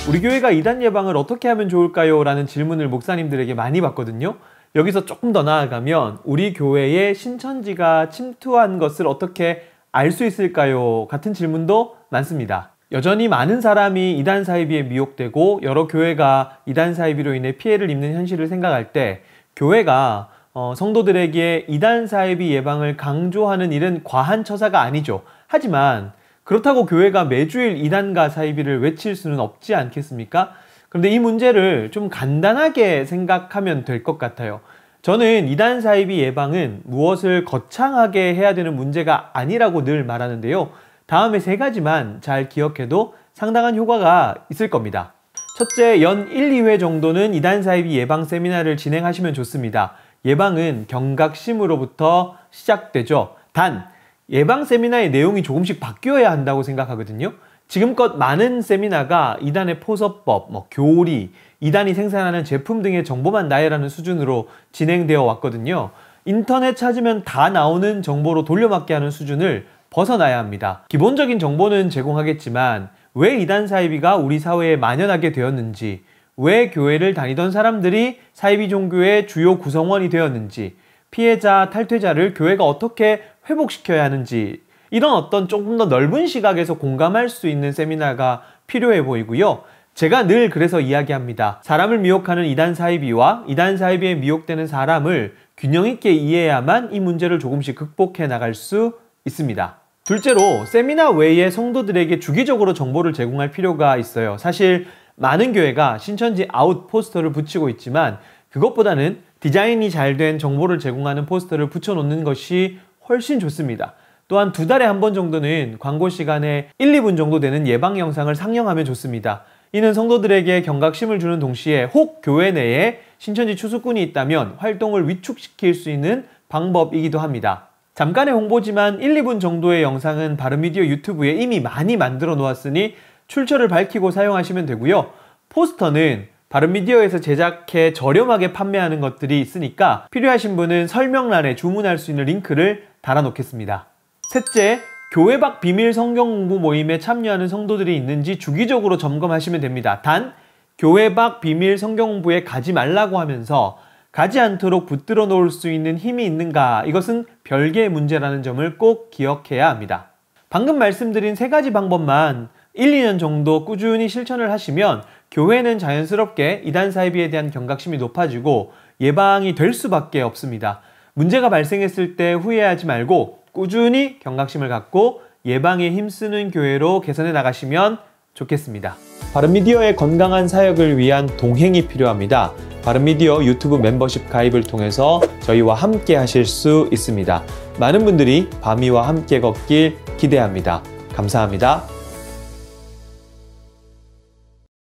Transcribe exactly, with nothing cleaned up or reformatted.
우리 교회가 이단 예방을 어떻게 하면 좋을까요? 라는 질문을 목사님들에게 많이 받거든요. 여기서 조금 더 나아가면 우리 교회에 신천지가 침투한 것을 어떻게 알 수 있을까요? 같은 질문도 많습니다. 여전히 많은 사람이 이단 사이비에 미혹되고 여러 교회가 이단 사이비로 인해 피해를 입는 현실을 생각할 때 교회가 어, 성도들에게 이단 사이비 예방을 강조하는 일은 과한 처사가 아니죠. 하지만 그렇다고 교회가 매주일 이단과 사이비를 외칠 수는 없지 않겠습니까? 그런데 이 문제를 좀 간단하게 생각하면 될 것 같아요. 저는 이단 사이비 예방은 무엇을 거창하게 해야 되는 문제가 아니라고 늘 말하는데요. 다음에 세 가지만 잘 기억해도 상당한 효과가 있을 겁니다. 첫째, 연 일, 이 회 정도는 이단 사이비 예방 세미나를 진행하시면 좋습니다. 예방은 경각심으로부터 시작되죠. 단, 예방 세미나의 내용이 조금씩 바뀌어야 한다고 생각하거든요. 지금껏 많은 세미나가 이단의 포서법, 뭐 교리, 이단이 생산하는 제품 등의 정보만 나열하는 수준으로 진행되어 왔거든요. 인터넷 찾으면 다 나오는 정보로 돌려막기 하는 수준을 벗어나야 합니다. 기본적인 정보는 제공하겠지만 왜 이단 사이비가 우리 사회에 만연하게 되었는지, 왜 교회를 다니던 사람들이 사이비 종교의 주요 구성원이 되었는지, 피해자, 탈퇴자를 교회가 어떻게 회복시켜야 하는지, 이런 어떤 조금 더 넓은 시각에서 공감할 수 있는 세미나가 필요해 보이고요. 제가 늘 그래서 이야기합니다. 사람을 미혹하는 이단 사이비와 이단 사이비에 미혹되는 사람을 균형 있게 이해해야만 이 문제를 조금씩 극복해 나갈 수 있습니다. 둘째로, 세미나 외에 성도들에게 주기적으로 정보를 제공할 필요가 있어요. 사실 많은 교회가 신천지 아웃 포스터를 붙이고 있지만 그것보다는 디자인이 잘 된 정보를 제공하는 포스터를 붙여놓는 것이 훨씬 좋습니다. 또한 두 달에 한 번 정도는 광고 시간에 일, 이 분 정도 되는 예방 영상을 상영하면 좋습니다. 이는 성도들에게 경각심을 주는 동시에 혹 교회 내에 신천지 추수꾼이 있다면 활동을 위축시킬 수 있는 방법이기도 합니다. 잠깐의 홍보지만 일, 이 분 정도의 영상은 바른미디어 유튜브에 이미 많이 만들어 놓았으니 출처를 밝히고 사용하시면 되고요. 포스터는 바른미디어에서 제작해 저렴하게 판매하는 것들이 있으니까 필요하신 분은 설명란에 주문할 수 있는 링크를 달아놓겠습니다. 셋째, 교회 밖 비밀 성경 공부 모임에 참여하는 성도들이 있는지 주기적으로 점검하시면 됩니다. 단, 교회 밖 비밀 성경 공부에 가지 말라고 하면서 가지 않도록 붙들어 놓을 수 있는 힘이 있는가, 이것은 별개의 문제라는 점을 꼭 기억해야 합니다. 방금 말씀드린 세 가지 방법만 일, 이 년 정도 꾸준히 실천을 하시면 교회는 자연스럽게 이단 사이비에 대한 경각심이 높아지고 예방이 될 수밖에 없습니다. 문제가 발생했을 때 후회하지 말고 꾸준히 경각심을 갖고 예방에 힘쓰는 교회로 개선해 나가시면 좋겠습니다. 바른미디어의 건강한 사역을 위한 동행이 필요합니다. 바른미디어 유튜브 멤버십 가입을 통해서 저희와 함께 하실 수 있습니다. 많은 분들이 바미와 함께 걷길 기대합니다. 감사합니다.